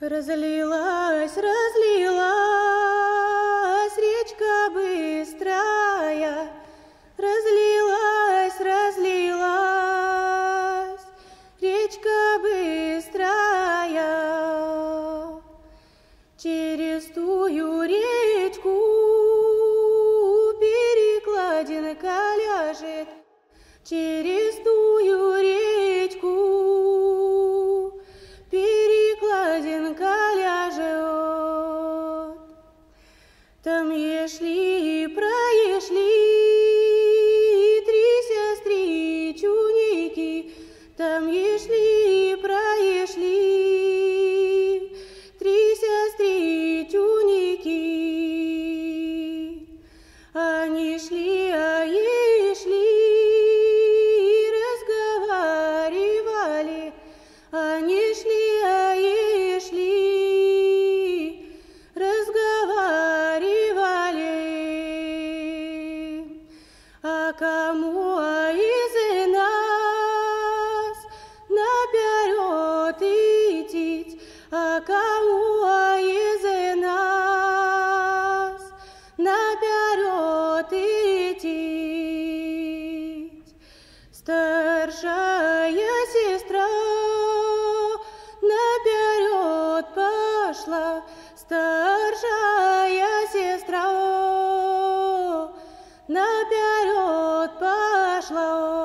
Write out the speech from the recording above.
Разлилась, разлилась речка быстрая, разлилась, разлилась речка быстрая. Через тую речку перекладинка ляжет, через тую речку перекладинка ляжет. Там ешли, проешли три сестричуники, там ешли, проешли три сестричуники. Они шли, а и шли, разговаривали, они шли, а и шли, разговаривали. А кому из нас наперед идти, а кому из нас наперед идти? Старшая сестра наперед пошла, старшая сестра наперед пошла.